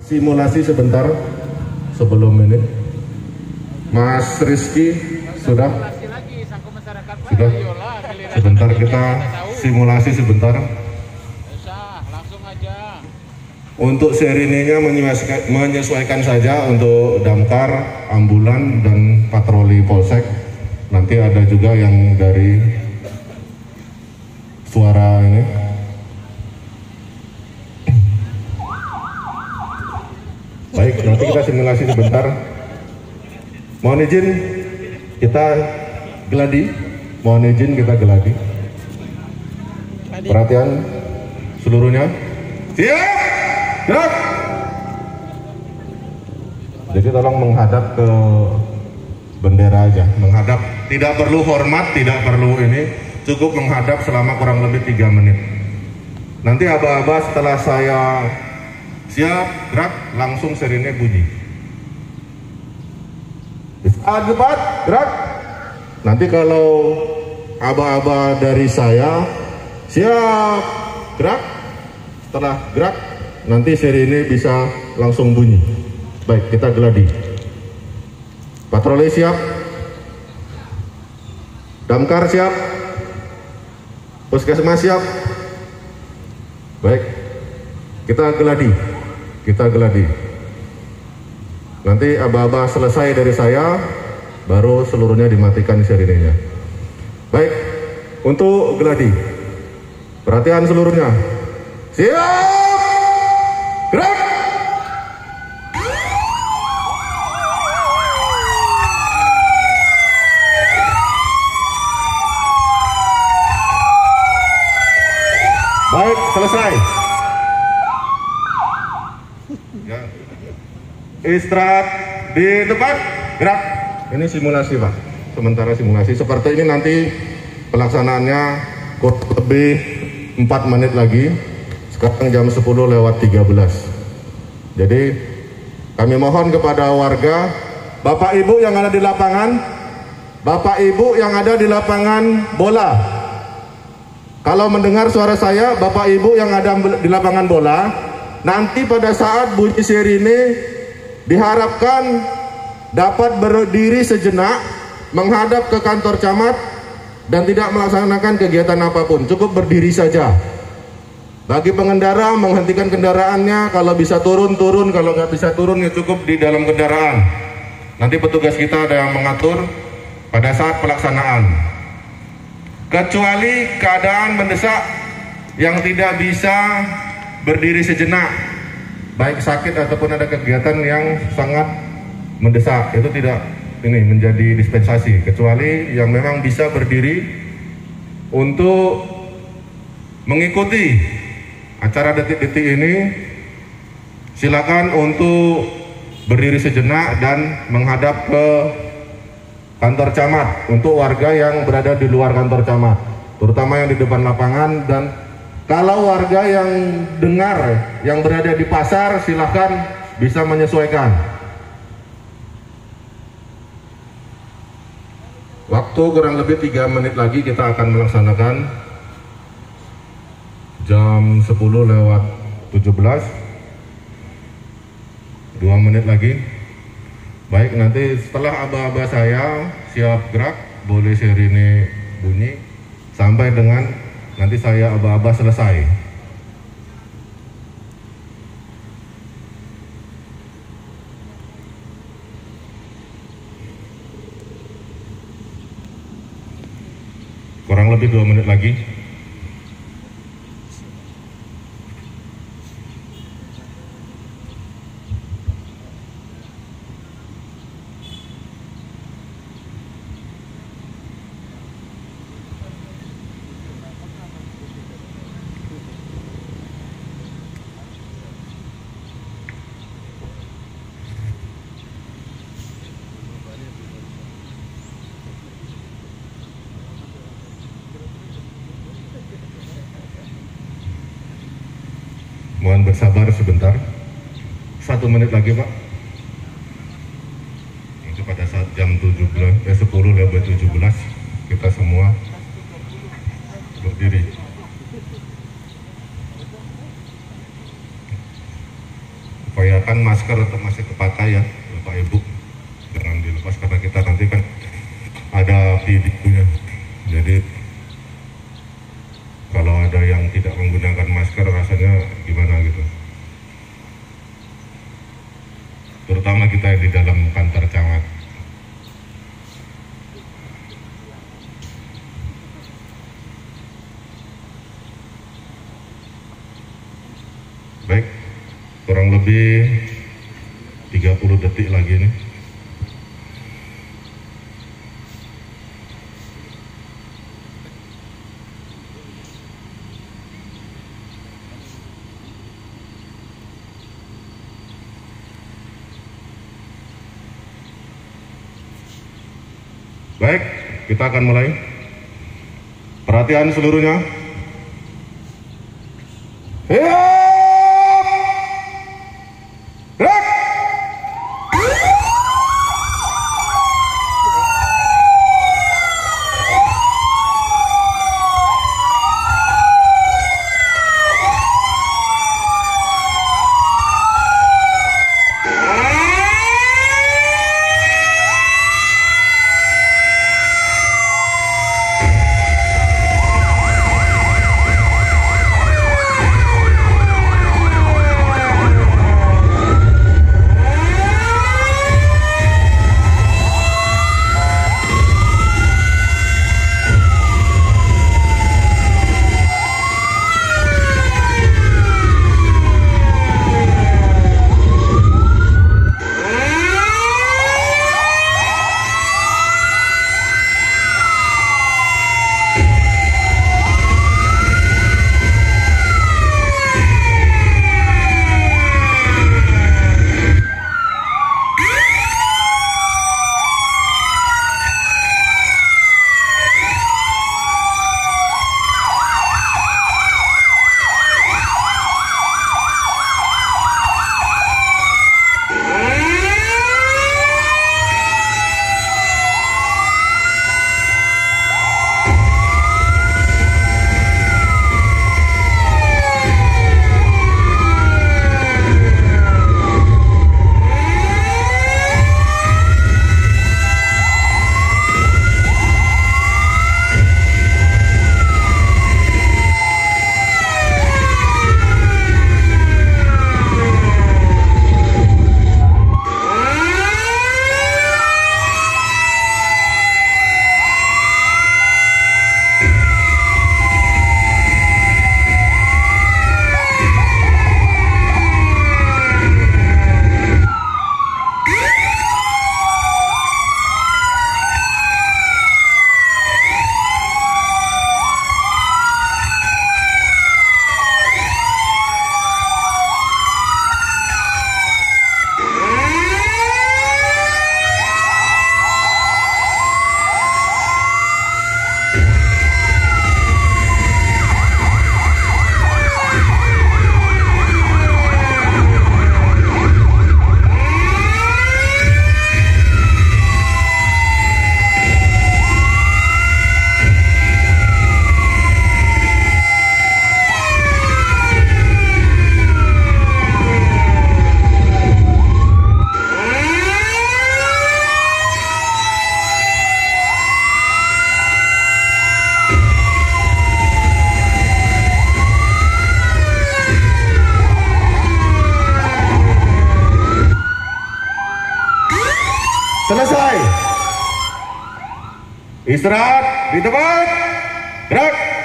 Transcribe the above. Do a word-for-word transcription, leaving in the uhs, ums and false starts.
simulasi sebentar sebelum ini. Mas Rizky sudah? Sudah. Sebentar kita simulasi sebentar. Untuk serinya menyesuaikan, menyesuaikan saja untuk damkar, ambulan, dan patroli polsek. Nanti ada juga yang dari suara ini. Baik, nanti kita simulasi sebentar. Mohon izin kita geladi. Mohon izin kita geladi. Perhatian seluruhnya. Siap! Gerak! Jadi tolong menghadap ke bendera aja, menghadap, tidak perlu hormat, tidak perlu ini, cukup menghadap selama kurang lebih tiga menit. Nanti aba-aba setelah saya siap gerak, langsung sirine bunyi. Saat debat gerak. Nanti kalau aba-aba dari saya siap gerak, setelah gerak nanti seri ini bisa langsung bunyi. Baik, kita geladi. Patroli siap. Damkar siap. Puskesmas siap. Baik, kita geladi. Kita geladi. Nanti aba-aba selesai dari saya, baru seluruhnya dimatikan sirinenya. Baik, untuk geladi. Perhatian seluruhnya. Siap! Gerak! Baik, selesai. Ya. Istirahat di tempat, gerak. Ini simulasi, Pak. Sementara simulasi seperti ini, nanti pelaksanaannya kurang lebih empat menit lagi. Sekarang jam sepuluh lewat tiga belas. Jadi kami mohon kepada warga, Bapak Ibu yang ada di lapangan, Bapak Ibu yang ada di lapangan bola, kalau mendengar suara saya, Bapak Ibu yang ada di lapangan bola, nanti pada saat bunyi sirine diharapkan dapat berdiri sejenak, menghadap ke kantor camat, dan tidak melaksanakan kegiatan apapun, cukup berdiri saja. Bagi pengendara, menghentikan kendaraannya, kalau bisa turun-turun, kalau nggak bisa turun ya cukup di dalam kendaraan. Nanti petugas kita ada yang mengatur pada saat pelaksanaan. Kecuali keadaan mendesak yang tidak bisa berdiri sejenak, baik sakit ataupun ada kegiatan yang sangat mendesak, itu tidak ini menjadi dispensasi. Kecuali yang memang bisa berdiri untuk mengikuti acara detik-detik ini, silakan untuk berdiri sejenak dan menghadap ke kantor camat untuk warga yang berada di luar kantor camat, terutama yang di depan lapangan. Dan kalau warga yang dengar yang berada di pasar, silakan bisa menyesuaikan. Waktu kurang lebih tiga menit lagi kita akan melaksanakan. Jam sepuluh lewat tujuh belas, dua menit lagi. Baik, nanti setelah aba-aba saya siap gerak, boleh sirine bunyi sampai dengan nanti saya aba-aba selesai. Kurang lebih dua menit lagi. Mohon bersabar sebentar, satu menit lagi Pak. Itu pada saat jam tujuh belas, eh, sepuluh lewat tujuh belas kita semua berdiri. upayakan masker tetap masih kepakai ya Bapak Ibu, jangan dilepas karena kita nanti kan ada videonya. Jadi kalau ada yang tidak menggunakan masker rasanya gimana gitu, terutama kita di dalam kantor camat. Baik, kurang lebih tiga puluh detik lagi nih. Baik, kita akan mulai. Perhatian seluruhnya. Hidup! Gerak! Selesai. Istirahat di tempat. Gerak.